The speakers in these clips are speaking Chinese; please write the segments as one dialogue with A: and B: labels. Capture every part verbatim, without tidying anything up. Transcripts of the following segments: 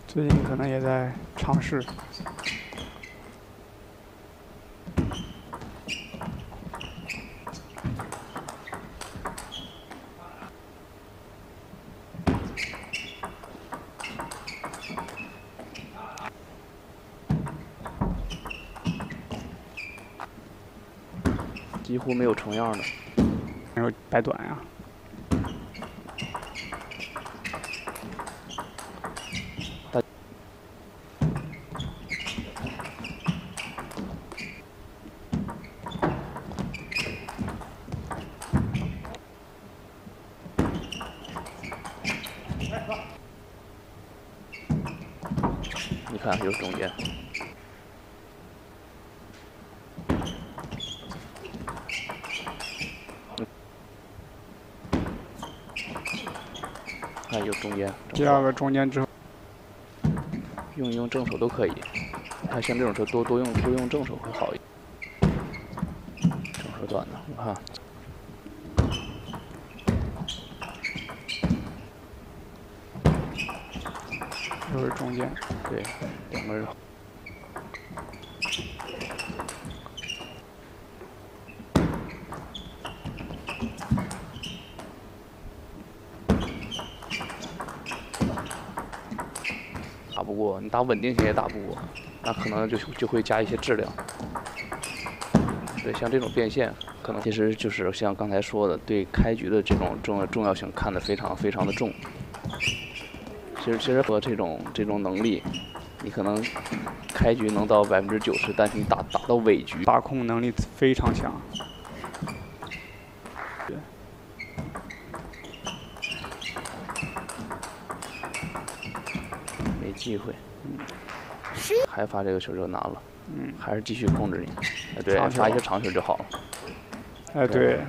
A: 最近可能也在尝试。
B: 几乎没有重样的，
A: 然后摆短呀、
B: 大你看有中间。 看有中间，
A: 第二个中间之后，
B: 用一用正手都可以。看像这种车多多用多用正手会好一点。正手短的，我看。
A: 又是中间，
B: 对，两个人。 打不过，你打稳定型也打不过，那可能就就会加一些质量。对，像这种变现，可能其实就是像刚才说的，对开局的这种重要重要性看得非常非常的重。其实其实和这种这种能力，你可能开局能到百分之九十，但是你打打到尾局，
A: 把控能力非常强。对。
B: 没机会，嗯，还发这个球就难了，
A: 嗯，
B: 还是继续控制你，哎，对，发一些长球就好了，
A: 哎，对，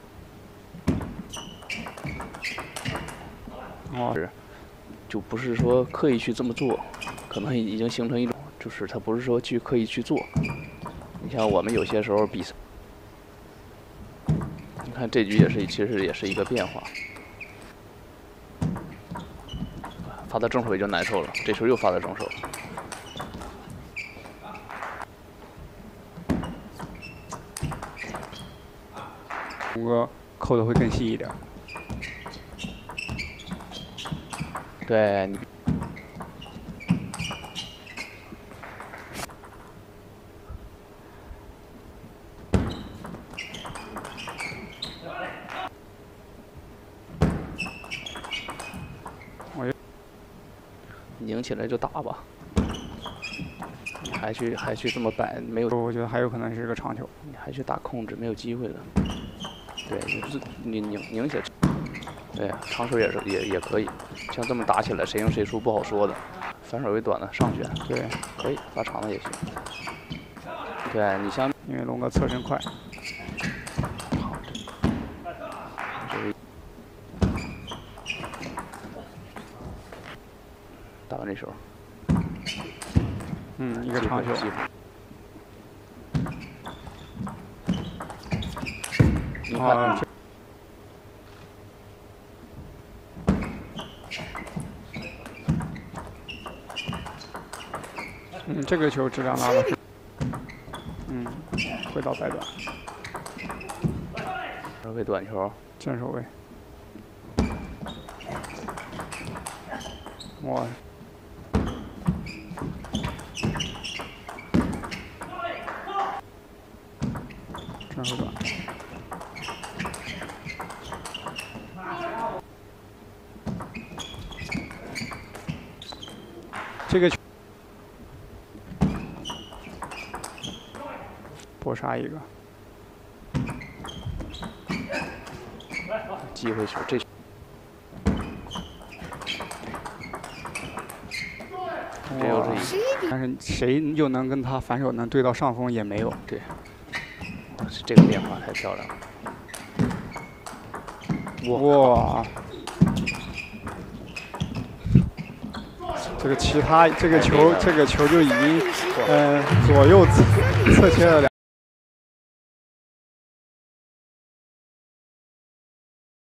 A: 哦，
B: 是，就不是说刻意去这么做，可能已经形成一种，就是他不是说去刻意去做，你像我们有些时候比赛，你看这局也是，其实也是一个变化。 发到正手也就难受了，这球又发到正手。
A: 五个扣的会更细一点。
B: 对你，
A: 我
B: 赢起来就打吧。 你还去还去这么摆，没有，
A: 我觉得还有可能是个长球。
B: 你还去打控制，没有机会的。对，你是你拧拧起来，对，长手也是也也可以。像这么打起来，谁赢谁输不好说的。反手为短的上旋，
A: 对，
B: 可以发长的也行。对你像，
A: 因为龙哥侧身快。
B: 好，这是打完这手。
A: 嗯，一个长球。
B: 你看，
A: 嗯，这个球质量拉的是，嗯，回到摆短。
B: 这位短球，
A: 正手位。哇。 正手短，这个球搏杀一个，
B: 机会球这球，这又是一个，
A: 但是谁又能跟他反手能对到上风也没有。
B: 对。 这个变化太漂亮了！
A: 哇，这个其他这个球这个球就已经，呃，左右侧侧切了两。